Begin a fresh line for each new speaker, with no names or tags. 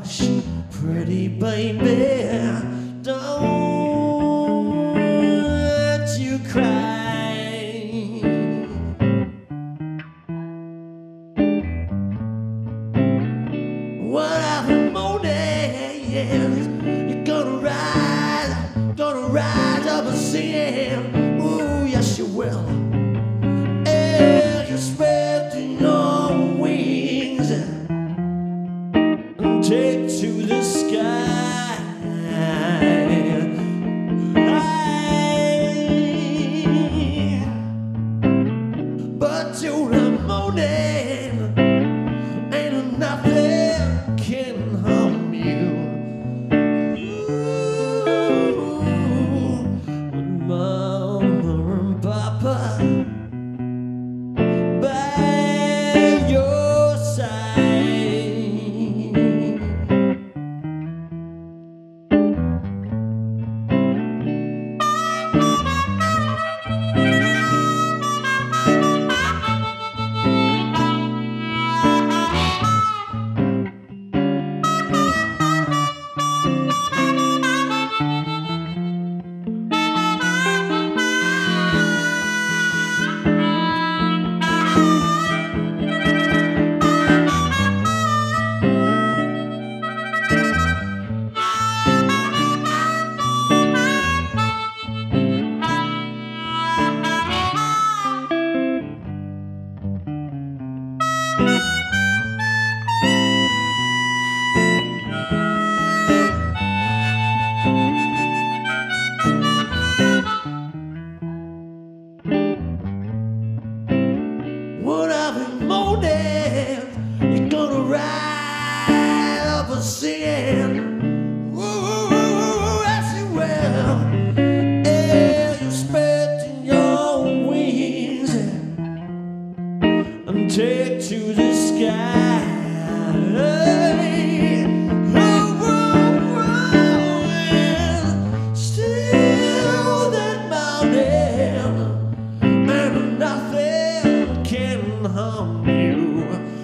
hush, pretty baby, don't you cry. Whatever morning you're gonna rise up and sing. Ooh, yes you will. And you're spreading your wings and take to the sky. But till the morning, ain't nothing can harm you. Ooh, with Mama and Papa by your side. Whatever morning you're gonna rise up and sing. Ooh, yes you will. And you're spreading your wings and take to the sky. Still that mountain, and nothing can harm you.